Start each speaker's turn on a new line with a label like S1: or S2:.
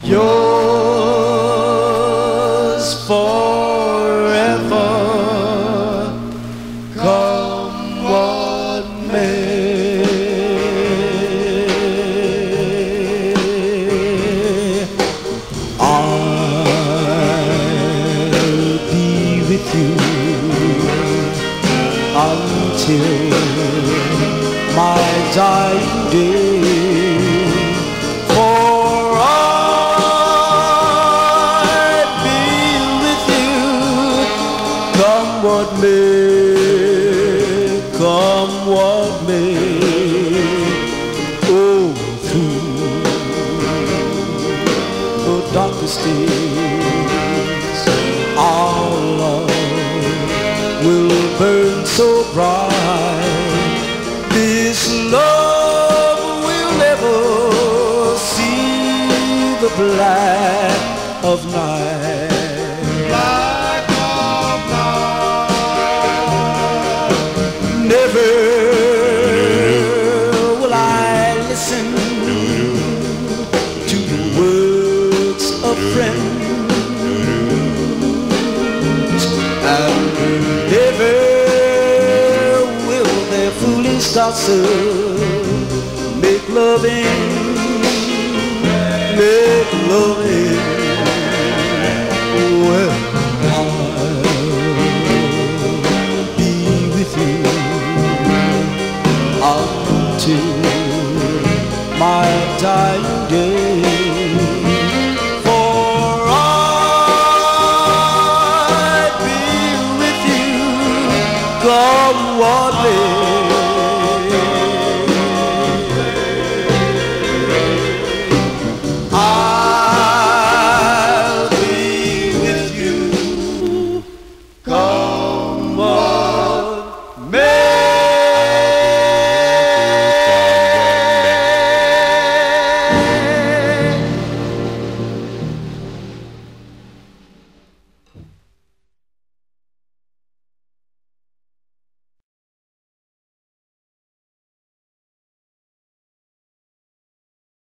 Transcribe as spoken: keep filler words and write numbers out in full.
S1: yours forever, come what may. I'll be with you until my dying day. Come what may, come what may, oh, through the darkest days, our love will burn so bright. This love will never see the black of night. Never will I listen to the words of friends, and never will their foolish gossip make loving